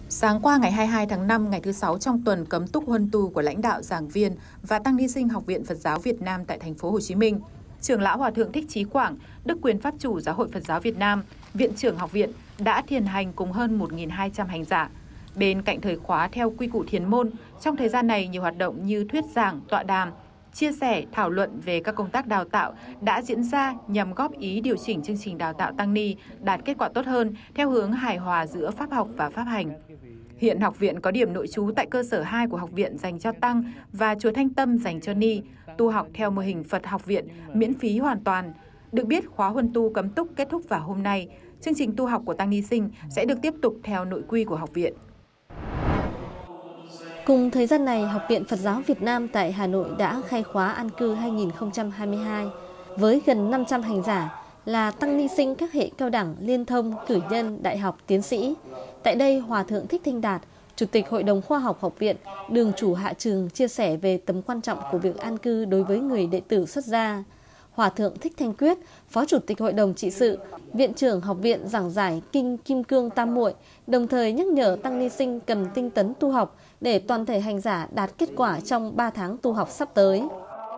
Sáng qua ngày 22 tháng 5, ngày thứ 6 trong tuần cấm túc huân tu của lãnh đạo, giảng viên và tăng ni sinh Học viện Phật giáo Việt Nam tại thành phố Hồ Chí Minh, Trưởng lão Hòa thượng Thích Chí Quảng, Đức Quyền Pháp chủ Giáo hội Phật giáo Việt Nam, Viện trưởng học viện đã thiền hành cùng hơn 1.200 hành giả. Bên cạnh thời khóa theo quy củ thiền môn, trong thời gian này nhiều hoạt động như thuyết giảng, tọa đàm, chia sẻ, thảo luận về các công tác đào tạo đã diễn ra nhằm góp ý điều chỉnh chương trình đào tạo tăng ni đạt kết quả tốt hơn theo hướng hài hòa giữa pháp học và pháp hành. Hiện học viện có điểm nội trú tại cơ sở 2 của học viện dành cho tăng và chùa Thanh Tâm dành cho ni, tu học theo mô hình Phật học viện miễn phí hoàn toàn. Được biết, khóa huân tu cấm túc kết thúc vào hôm nay. Chương trình tu học của tăng ni sinh sẽ được tiếp tục theo nội quy của học viện. Cùng thời gian này, Học viện Phật giáo Việt Nam tại Hà Nội đã khai khóa an cư 2022 với gần 500 hành giả là tăng ni sinh các hệ cao đẳng, liên thông, cử nhân, đại học, tiến sĩ. Tại đây, Hòa thượng Thích Thanh Đạt, Chủ tịch Hội đồng Khoa học Học viện, đường chủ hạ trường chia sẻ về tầm quan trọng của việc an cư đối với người đệ tử xuất gia. Hòa thượng Thích Thanh Quyết, Phó Chủ tịch Hội đồng trị sự, Viện trưởng học viện giảng giải Kinh Kim Cương Tam Muội, đồng thời nhắc nhở tăng ni sinh cần tinh tấn tu học để toàn thể hành giả đạt kết quả trong 3 tháng tu học sắp tới.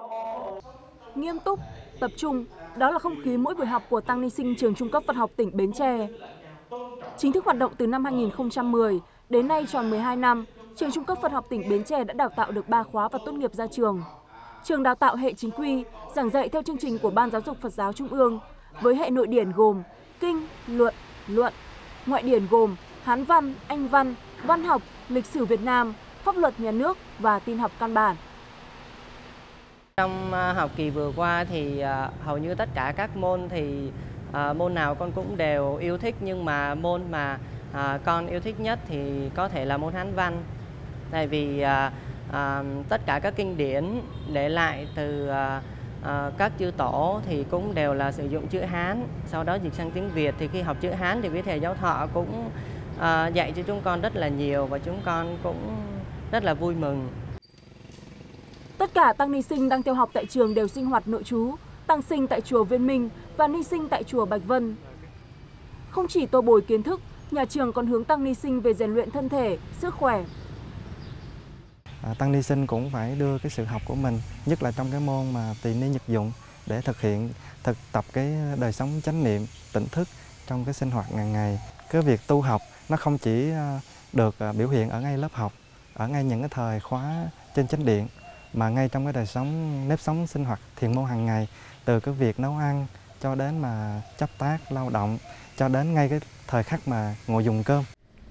Nghiêm túc, tập trung, đó là không khí mỗi buổi học của tăng ni sinh trường Trung cấp Phật học tỉnh Bến Tre. Chính thức hoạt động từ năm 2010, đến nay tròn 12 năm, trường Trung cấp Phật học tỉnh Bến Tre đã đào tạo được 3 khóa và tốt nghiệp ra trường. Trường đào tạo hệ chính quy, giảng dạy theo chương trình của Ban Giáo dục Phật giáo Trung ương, với hệ nội điển gồm kinh, luận, ngoại điển gồm Hán văn, Anh văn, văn học, lịch sử Việt Nam, pháp luật nhà nước và tin học căn bản. Trong học kỳ vừa qua thì hầu như tất cả các môn thì môn nào con cũng đều yêu thích, nhưng mà môn mà con yêu thích nhất thì có thể là môn Hán văn. Tại vì tất cả các kinh điển để lại từ các chư tổ thì cũng đều là sử dụng chữ Hán, sau đó dịch sang tiếng Việt. Thì khi học chữ Hán thì quý thầy giáo thọ cũng dạy cho chúng con rất là nhiều và chúng con cũng rất là vui mừng. Tất cả tăng ni sinh đang theo học tại trường đều sinh hoạt nội trú, tăng sinh tại chùa Viên Minh và ni sinh tại chùa Bạch Vân. Không chỉ tô bồi kiến thức, nhà trường còn hướng tăng ni sinh về rèn luyện thân thể, sức khỏe. Tăng ni sinh cũng phải đưa cái sự học của mình, nhất là trong cái môn mà tỳ ni nhật dụng, để thực tập cái đời sống chánh niệm, tỉnh thức trong cái sinh hoạt hàng ngày. Cái việc tu học nó không chỉ được biểu hiện ở ngay lớp học, ở ngay những cái thời khóa trên chánh điện, mà ngay trong cái đời sống, nếp sống sinh hoạt thiền môn hàng ngày, từ cái việc nấu ăn cho đến mà chấp tác, lao động, cho đến ngay cái thời khắc mà ngồi dùng cơm.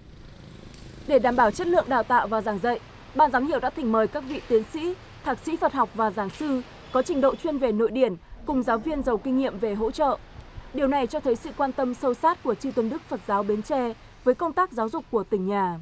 Để đảm bảo chất lượng đào tạo và giảng dạy, Ban giám hiệu đã thỉnh mời các vị tiến sĩ, thạc sĩ Phật học và giảng sư có trình độ chuyên về nội điển cùng giáo viên giàu kinh nghiệm về hỗ trợ. Điều này cho thấy sự quan tâm sâu sát của Chư Tôn Đức Phật giáo Bến Tre với công tác giáo dục của tỉnh nhà.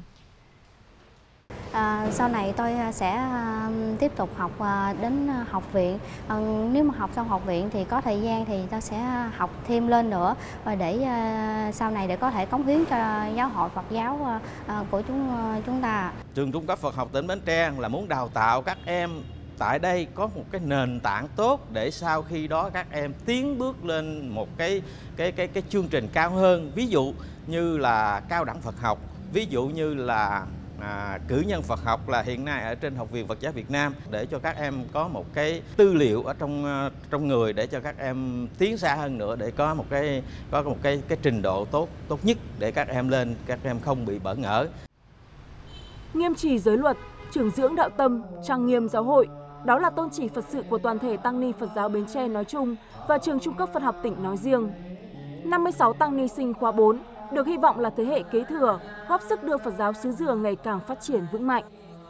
Sau này tôi sẽ tiếp tục học đến học viện. Nếu mà học xong học viện thì có thời gian thì tôi sẽ học thêm lên nữa, và để sau này để có thể cống hiến cho giáo hội Phật giáo của chúng ta. Trường Trung cấp Phật học tỉnh Bến Tre là muốn đào tạo các em tại đây có một cái nền tảng tốt để sau khi đó các em tiến bước lên một cái chương trình cao hơn, ví dụ như là cao đẳng Phật học, ví dụ như là cử nhân Phật học là hiện nay ở trên Học viện Phật giáo Việt Nam, để cho các em có một cái tư liệu ở trong người để cho các em tiến xa hơn nữa, để có một cái trình độ tốt nhất để các em lên, các em không bị bỡ ngỡ. Nghiêm trì giới luật, trưởng dưỡng đạo tâm, trang nghiêm giáo hội, đó là tôn chỉ Phật sự của toàn thể tăng ni Phật giáo Bến Tre nói chung và trường Trung cấp Phật học tỉnh nói riêng. 56 tăng ni sinh khóa 4 được hy vọng là thế hệ kế thừa, góp sức đưa Phật giáo xứ Dừa ngày càng phát triển vững mạnh.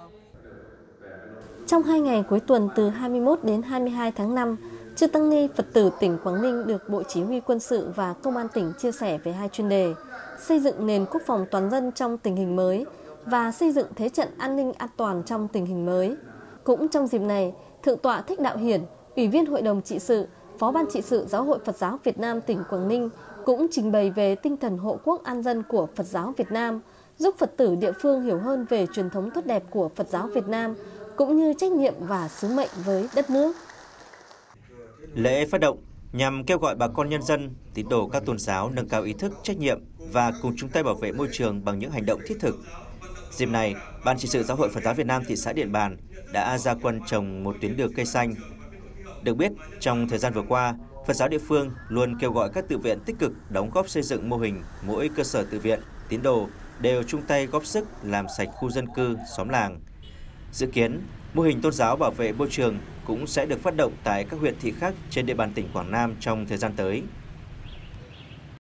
Trong 2 ngày cuối tuần từ 21 đến 22 tháng 5, chư tăng ni Phật tử tỉnh Quảng Ninh được Bộ Chỉ huy Quân sự và Công an tỉnh chia sẻ về 2 chuyên đề: xây dựng nền quốc phòng toàn dân trong tình hình mới và xây dựng thế trận an ninh an toàn trong tình hình mới. Cũng trong dịp này, Thượng tọa Thích Đạo Hiển, Ủy viên Hội đồng trị sự, Phó Ban trị sự Giáo hội Phật giáo Việt Nam tỉnh Quảng Ninh cũng trình bày về tinh thần hộ quốc an dân của Phật giáo Việt Nam, giúp Phật tử địa phương hiểu hơn về truyền thống tốt đẹp của Phật giáo Việt Nam, cũng như trách nhiệm và sứ mệnh với đất nước. Lễ phát động nhằm kêu gọi bà con nhân dân, tín đồ các tôn giáo nâng cao ý thức, trách nhiệm và cùng chung tay bảo vệ môi trường bằng những hành động thiết thực, Dịp này, Ban Trị sự Giáo hội Phật giáo Việt Nam thị xã Điện Bàn đã ra quân trồng một tuyến đường cây xanh. Được biết, trong thời gian vừa qua, Phật giáo địa phương luôn kêu gọi các tự viện tích cực đóng góp xây dựng mô hình mỗi cơ sở tự viện, tín đồ đều chung tay góp sức làm sạch khu dân cư, xóm làng. Dự kiến, mô hình tôn giáo bảo vệ môi trường cũng sẽ được phát động tại các huyện thị khác trên địa bàn tỉnh Quảng Nam trong thời gian tới.